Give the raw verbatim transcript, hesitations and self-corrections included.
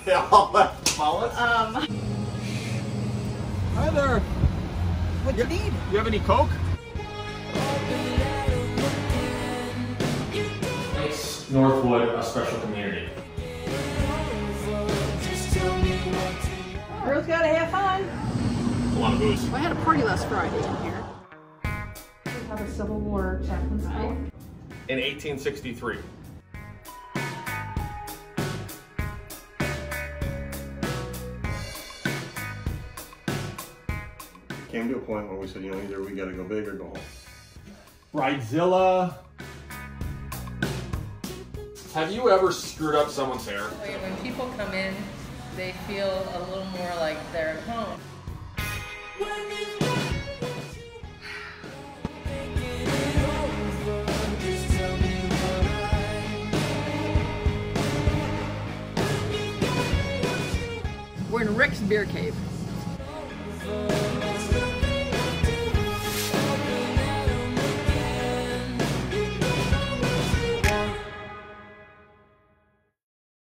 Yeah, all that mullets. Um. Hi there. What you, you need? You have any Coke? It's Northwood, a special community. Girls gotta have fun. A lot of booze. I had a party last Friday in here. We have a Civil War chaplain's book. In eighteen sixty-three. Came to a point where we said, you know, either we gotta go big or go home. Bridezilla. Have you ever screwed up someone's hair? When people come in, they feel a little more like they're at home. We're in Rick's Beer Cave.